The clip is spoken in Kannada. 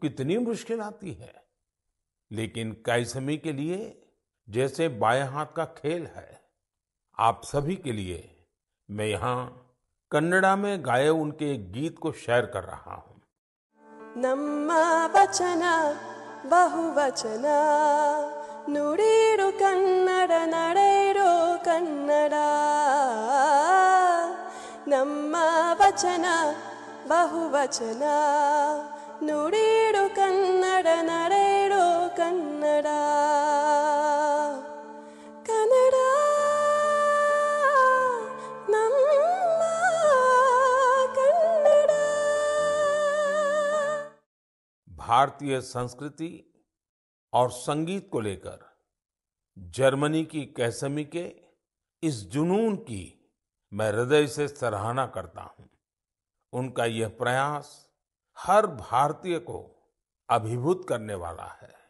कितनी मुश्किल आती है, लेकिन कैसमी के लिए जैसे बाएं हाथ का खेल है। आप सभी के लिए मैं यहाँ कन्नड़ा में गाए उनके एक गीत को शेयर कर रहा हूँ। ನಮ್ಮ ವಚನ ಬಹುವಚನ ನುಡಿರು ಕನ್ನಡ ನಡೆಯಿರೋ ಕನ್ನಡ ನಮ್ಮ ವಚನ ಬಹುವಚನ ನುಡಿರು ಕನ್ನಡ ನಡೆಯಿರೋ ಕನ್ನಡ ಕನ್ನಡ ನಮ್ಮ ಕನ್ನಡ। भारतीय संस्कृति और संगीत को लेकर जर्मनी की कैसमी के इस जुनून की मैं हृदय से सराहना करता हूँ। उनका यह प्रयास हर भारतीय को अभिभूत करने वाला है।